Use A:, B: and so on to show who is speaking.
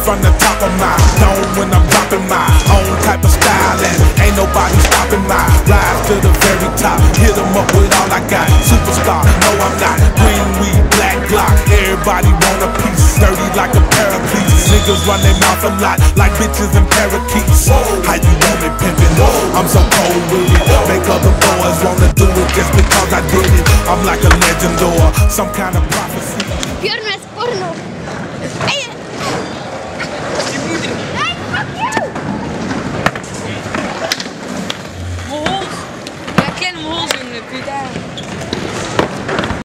A: from the top of my dome when I'm dropping my own type of style, and ain't nobody stopping my rise to the very top. Hit 'em up with all I got. Superstar, no I'm not. Green weed, black Glock. Everybody want a piece, dirty like a pair of cleats. Niggas run their mouth a lot, like bitches and parakeets. How you want it, pimpin'? I'm so cold with it. Make other boys wanna do it just because I did it. I'm like a legend or some kind of prophecy.